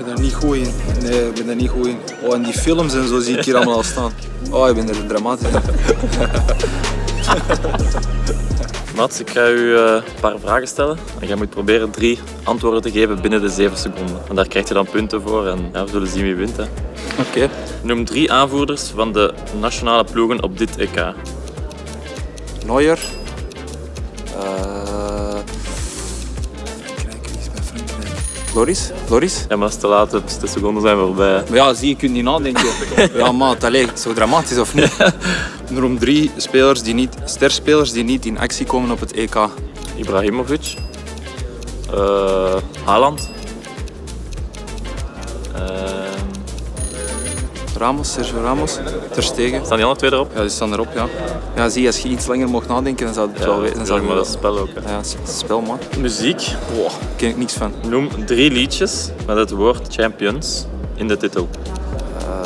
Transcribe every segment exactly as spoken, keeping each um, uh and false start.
ben daar niet goed in. Nee, ik ben daar niet goed in. Oh, en die films en zo zie ik hier allemaal al staan. Oh, ik ben er dramatisch in. Mats, ik ga u uh, een paar vragen stellen. En jij moet proberen drie antwoorden te geven binnen de zeven seconden. En daar krijg je dan punten voor en ja, we zullen zien wie wint. Oké. Okay. Noem drie aanvoerders van de nationale ploegen op dit E K. Neuer. Uh... Loris? Loris? Ja, maar als het te laat is, de seconden zijn voorbij. Maar ja, zie je, je kunt niet nadenken. Ja, maat, allee, zo dramatisch of niet? Noem drie spelers die niet, sterspelers die niet in actie komen op het E K. Ibrahimovic. Uh, Haaland. Uh... Ramos, Sergio Ramos. Ter Stegen. Staan die alle twee erop? Ja, die staan erop, ja. Ja, zie, als je iets langer mocht nadenken, dan zou je het ja, wel weten. Ja, maar dat is spel ook. Hè. Ja, het is spel, man. Muziek. Wow, daar ken ik niks van. Noem drie liedjes met het woord Champions in de titel. Uh...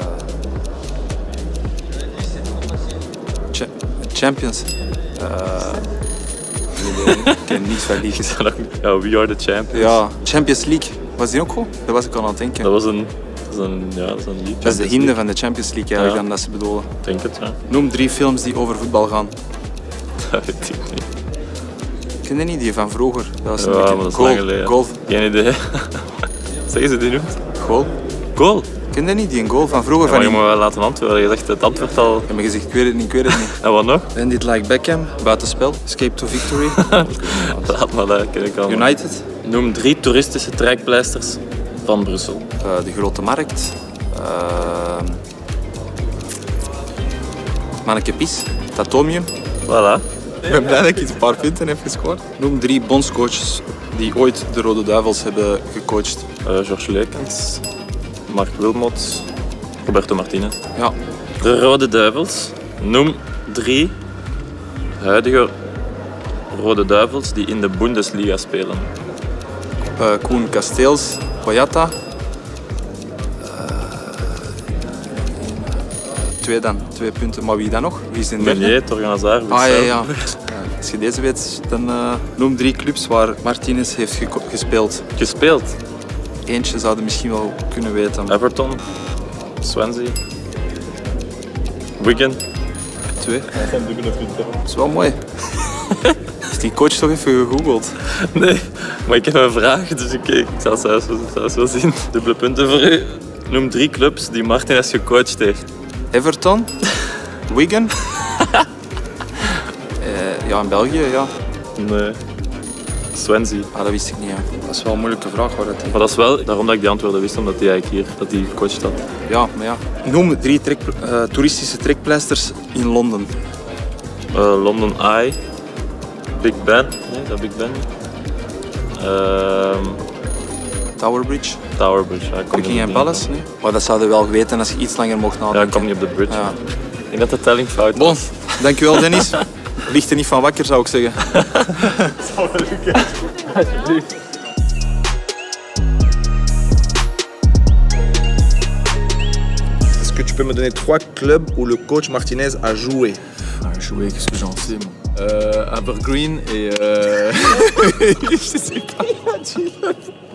Cha Champions. Uh... Ik ken niets van liedjes. Ja, We Are The Champions. Ja, Champions League. Was die ook goed? Daar was ik al aan het denken. Dat was een... Dat is een, ja, dat is een lied. Dat is de hymne van de Champions League eigenlijk, ja. Dan dat ze bedoelen. Ik denk het, ja. Noem drie films die over voetbal gaan. Dat weet ik niet. Ken je niet die van vroeger? Dat was ja, een maar dat is goal, lang geleden. Golf. Geen idee. Zeg ze die noemt? Goal. Goal? Ken je niet die een goal van vroeger? Ja, van maar die... je moet wel laten antwoorden. Je zegt het antwoord al. Ja, maar je zegt ik weet het niet, ik weet het niet. En wat nog? En dit like Beckham, buitenspel, Escape to Victory. Laat maar, dat ken ik al. United. Noem drie toeristische trekpleisters van Brussel. Uh, de Grote Markt. Uh... Manneke Pis. Het Atomium. Voilà. Ik ben blij dat ik iets een paar punten heb gescoord. Noem drie bondscoaches die ooit de Rode Duivels hebben gecoacht. Uh, Georges Leekens, Mark Wilmot, Roberto Martinez. Ja. De Rode Duivels. Noem drie huidige Rode Duivels die in de Bundesliga spelen. Uh, Koen Kasteels, Boyata. Uh, twee dan, twee punten. Maar wie dan nog? Wie is de derde? Meunier, Torgan Hazard, Ah ja, ja. Als je deze weet, dan uh, noem drie clubs waar Martinez heeft ge gespeeld. Gespeeld? Eentje zouden misschien wel kunnen weten. Everton, Swansea, Wigan. Twee. Dat is wel mooi. Heeft die coach toch even gegoogeld? Nee, maar ik heb een vraag, dus ik, ik zal zelfs, zelfs wel zien. Dubbele punten voor u. Noem drie clubs die Martinez gecoacht heeft. Everton, Wigan. uh, ja, in België, ja. Nee. Swansea. Ah, dat wist ik niet. Ja. Dat is wel een moeilijke vraag. Waar dat maar dat is wel daarom dat ik die antwoorden wist, omdat hij eigenlijk hier dat hij gecoacht had. Ja, maar ja. Noem drie trek, uh, toeristische trekpleisters in Londen. Uh, London Eye, Big Ben. Nee, is dat Big Ben? Uh, Tower Bridge. Tower Bridge. Ja, Buckingham Palace, nee. Maar dat zouden we wel weten als je iets langer mocht nadenken. Ja, ik kom niet op de bridge. Ja. Ik denk dat de telling fout bon, was. dankjewel Dennis. Ligt er niet van wakker, zou ik zeggen. Zal wel lukken. Alsjeblieft. Est-ce que tu peux me donner trois clubs où le coach Martinez a joué? Ah, joué, qu'est-ce que j'en sais, moi euh, Abergreen et... Euh... Je sais pas.